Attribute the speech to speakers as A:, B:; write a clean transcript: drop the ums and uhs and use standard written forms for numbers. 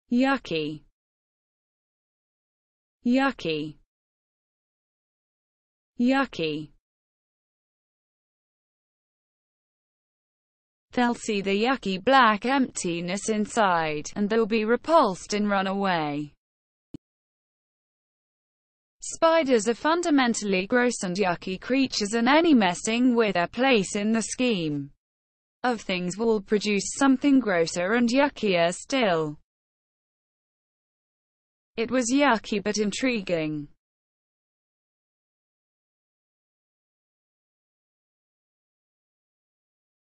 A: yucky, yucky, yucky. They'll see the yucky black emptiness inside, and they'll be repulsed and run away. Spiders are fundamentally gross and yucky creatures, and any messing with their place in the scheme of things will produce something grosser and yuckier still. It was yucky but intriguing.